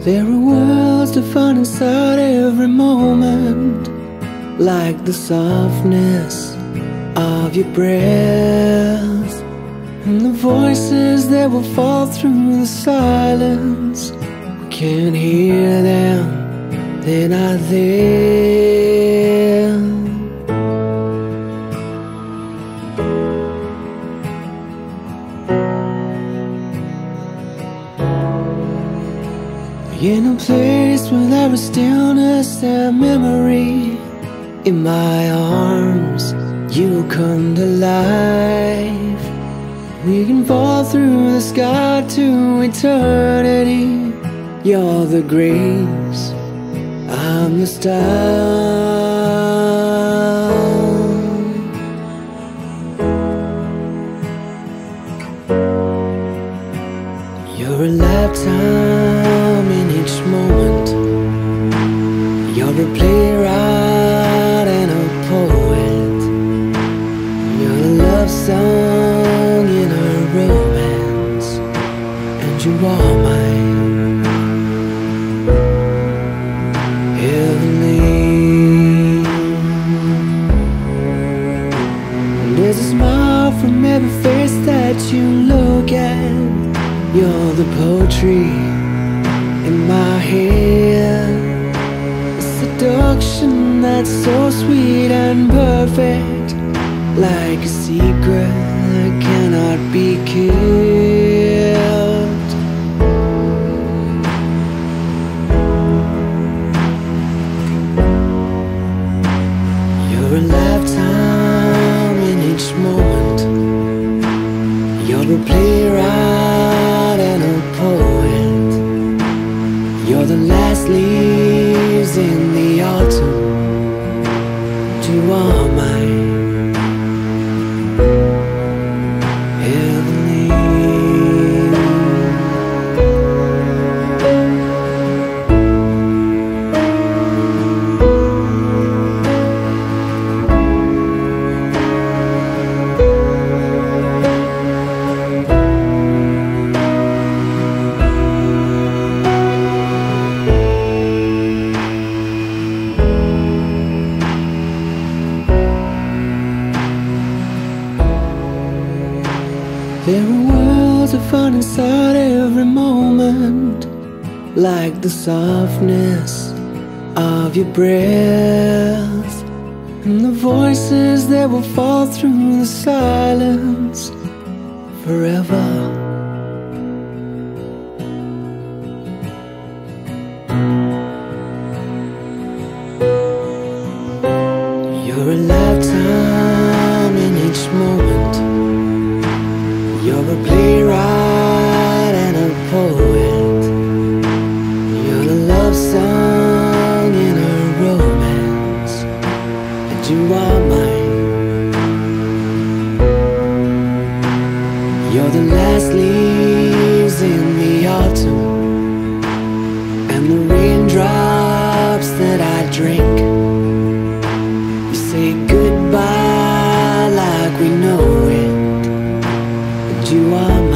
There are worlds to find inside every moment, like the softness of your breath, and the voices that will fall through the silence. We can't hear them, they're not there. In a place where there is stillness and memory, in my arms you come to life. We can fall through the sky to eternity. You're the grace, I'm the star. You're a lifetime in each moment. You're a playwright and a poet. You're a love song in a romance, and you are mine, heavenly. And there's a smile from every face that you look at. You're the poetry in my head, a seduction that's so sweet and perfect, like a secret that cannot be kept. You're a lifetime in each moment. You're a playwright and a poet. You're the last leaves in the autumn. You are mine, heavenly. There are worlds to find inside every moment, like the softness of your breath, and the voices that will fall through the silence forever. You're a lifetime in each moment. You're a playwright and a poet. You're the love song in a romance, and you are mine. You're the last leaves in the autumn, and the raindrops that I drink. You say goodbye like we know it. You are